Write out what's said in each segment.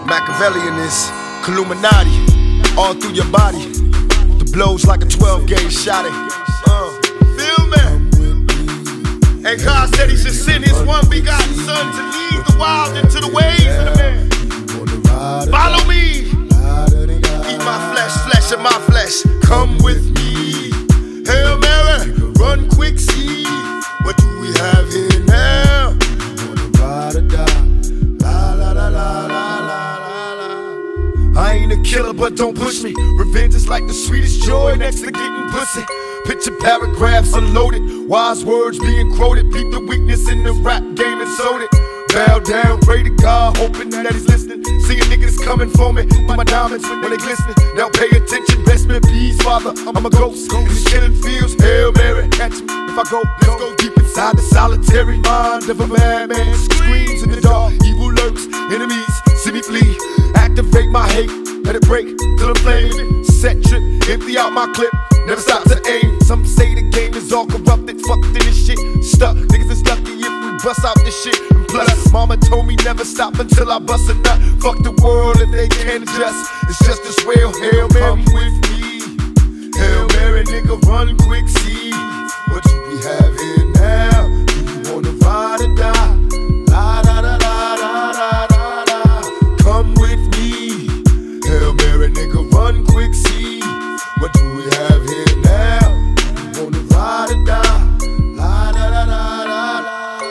Machiavellian is Illuminati, all through your body. The blows like a 12-gauge shot it. Feel me? And God said he should send his one begotten son to lead the wild into the ways of the man. Follow me. Eat my flesh, flesh of my flesh. Come with me. Hail Mary, run quick, see. What do we have here now? You wanna ride or die? La la la la la la la. I ain't a killer, but don't push me. Revenge is like the sweetest joy next to getting pussy. Picture paragraphs unloaded, wise words being quoted. Beat the weakness in the rap game and sold it. Bow down, pray to God, hoping that he's listening. Seeing niggas coming for me, my diamonds when they glistening. Now pay attention, best in peace, Father. I'm a ghost in these killing fields. Hail Mary, catch me if I go. Let's go deep inside the solitary mind of a madman. Screams in the dark, evil lurks, enemies see me flee. Activate my hate, let it break till I'm flaming. Set trip, empty out my clip, never stop to aim. Some say the game is all corrupted, fucked in this shit. Stuck, niggas is lucky if we bust out this shit. And plus, mama told me never stop until I bust a nut. Fuck the world if they can't adjust. It's just as well. Hail Mary, come with me. Hail Mary, nigga, run quick, see. What do we have here now? Do you wanna ride or die? La da da da da da da da. Come with me. Hail Mary, nigga, run quick, see. What do we have here now? Do you wanna ride or die? La da da da da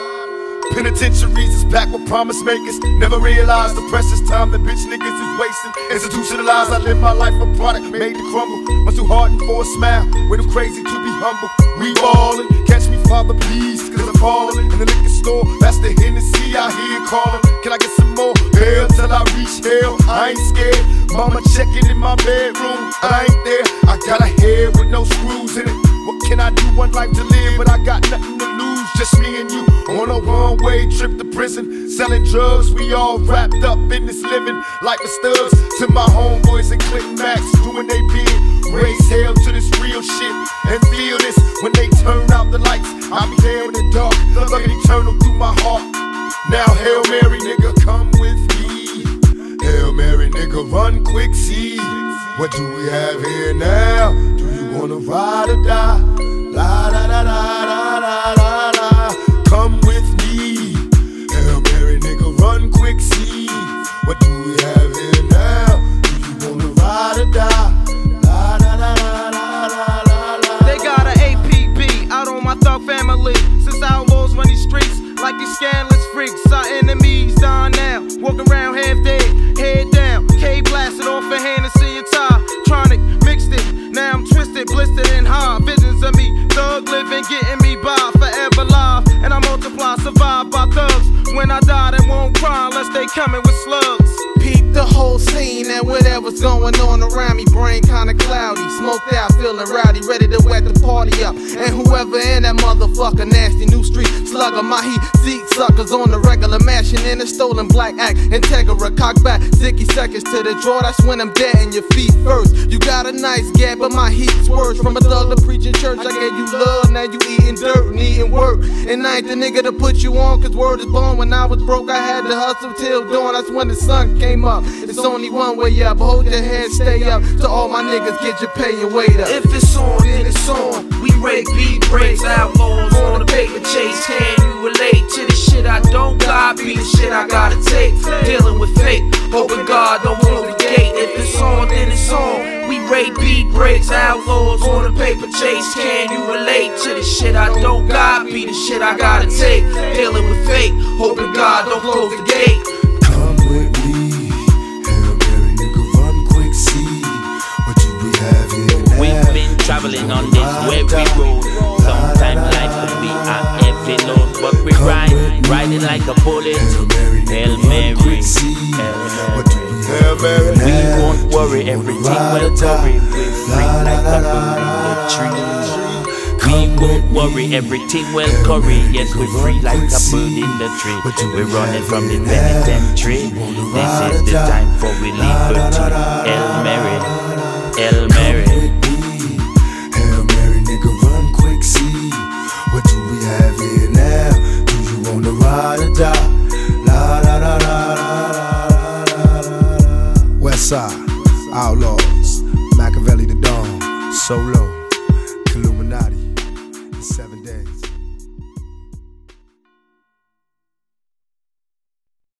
da. Penitentiaries is packed with promise makers. Never realized the precious time that bitch niggas is wasting. Institutionalized, I live my life a product made to crumble. Much too hardened for a smile, way too crazy to be humble. We ballin', catch me, Father, please, cause I'm falling. In the liquor store, that's the Hennessy I hear calling. Can I get some more? Hell till I reach hell, I ain't scared. Mama checking in my bedroom, I ain't there. I got a head with no screws in it. What can I do? One life to live, but I got nothing to lose. Just me and you on a one-way trip to prison. Selling drugs, we all wrapped up in this living. Like the studs to my homeboys and Click Max, doing they bid. Raise hell to this real shit and feel this when they turn out the lights. I'll be there in the dark, looking eternal through my heart. Now Hail Mary, nigga, come with me. Hail Mary, nigga, run quick, see. What do we have here now? Do you wanna ride or die? La da da da da da da da. Come with me. Hail Mary, nigga, run quick, see. What do we have here now? Do you wanna ride or die? La da da da da da da. They got an APB out on my thug family. Since outlaws run these streets like these scandalous freaks. Our enemies dying now, walking around half dead, head down. K blasted off a Hennessy and tie. Tronic mixed it, now I'm twisted, blistered and high. Visions of me, thug living, getting me by, forever live. And I multiply, survive by thugs. When I die, they won't cry unless they coming with slugs. Peep the whole scene and whatever's going on around me. Brain kinda cloudy, smoked out, feeling rowdy, ready to wet the party up. And whoever in that motherfucker, nasty new street slugger, my heat seat suckers on the regular, mashing in a stolen black act. Integra, cock back, 60 seconds to the draw. That's when I'm dead in your feet first. You got a nice gap, but my heat's worse. From a thug to preaching church, I gave you love, now you eating dirt, needing work. And I ain't the nigga to put you on, cause word is born. When I was broke, I had to hustle till dawn. That's when the sun came up. It's only one way up, hold your head, stay up. To all my niggas, get your pay and weight up. If it's on, then it's on. We rake beat breaks, outlaws on the paper chase. Can you relate to the shit I don't got? Be the shit I gotta take. Dealing with fate, hoping God don't close the gate. If it's on, then it's on. We rake beat breaks, outlaws on the paper chase. Can you relate to the shit I don't got? Be the shit I gotta take. Dealing with fate, hoping God don't close the gate. Come with me. Hail Mary, nigga, run quick, see. What do we have here now? We've been traveling on this weary road. Sometimes life can be a heavy load, but we riding like a bullet. Hail Mary, Hail Mary. We won't worry, everything will curry. We're free like a bird in the tree. We won't worry, everything will curry. Yes, we're free like a bird in the tree. We're running from the penitentiary. This is the time for we liberty. Hail Mary, Hail Mary. Hail Mary, nigga, run quick, see. What do we have here now? Do you wanna ride or die? La da da da da da da da. West Side, Outlaws, Machiavelli the Dawn, Solo.